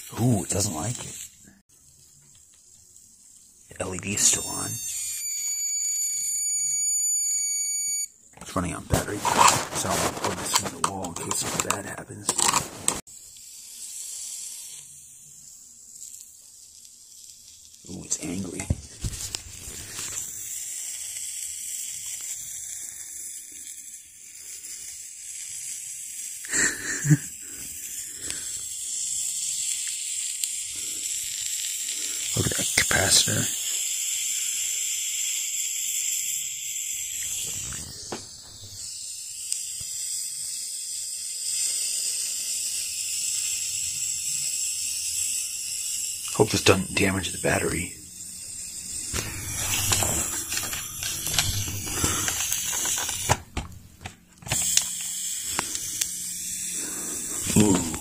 Ooh, it doesn't like it. The LED is still on. It's running on battery, so I'm gonna plug this into the wall in case something bad happens. Ooh, it's angry. Look at that capacitor. Hope this doesn't damage the battery. Ooh.